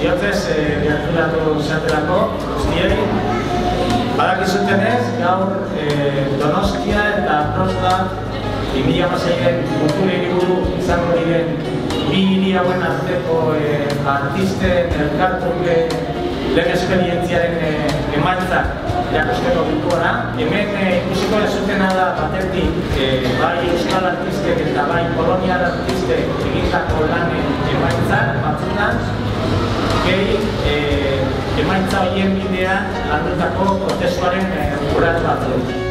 bihotzez gerturatu zatelako guztiei. Badakizutenez, gaur Donostia eta Prosta 2006-en kultur hiriburu izango diren bi hiri hauen arteko artisten elkartruke lehen esperientziaren emaitzak erakusteko bilkura. Hemen ikusiko dezutena da batetik bai euskal artistek eta bai kolonial artistek egindako lanen emaitzak batzutan, gehi emaitza horien bidean landutako prozesuaren urrats batzuk.